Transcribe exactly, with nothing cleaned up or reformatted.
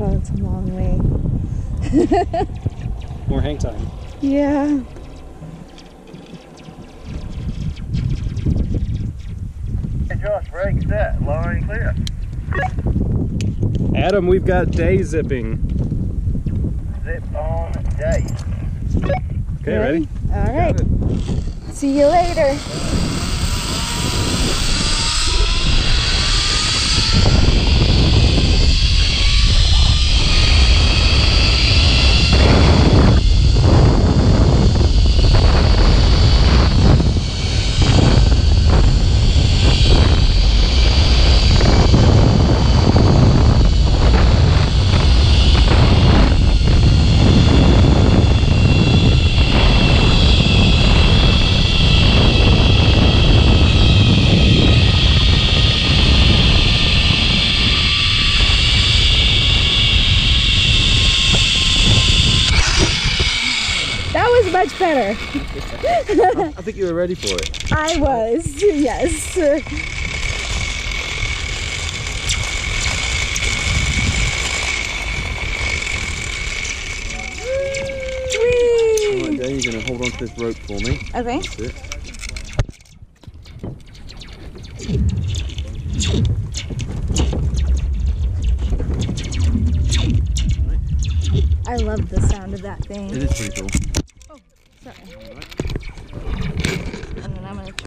Oh, it's a long way. More hang time. Yeah. Hey Josh, break set, lower and clear. Adam, we've got day zipping. Zip on day. Okay, ready? All right. See you later. Much better. I think you were ready for it. I was, yes. Whee! Right, Day, you're going to hold on to this rope for me. Okay. That's it. I love the sound of that thing. It is pretty cool. Oh, sorry. And then I'm going to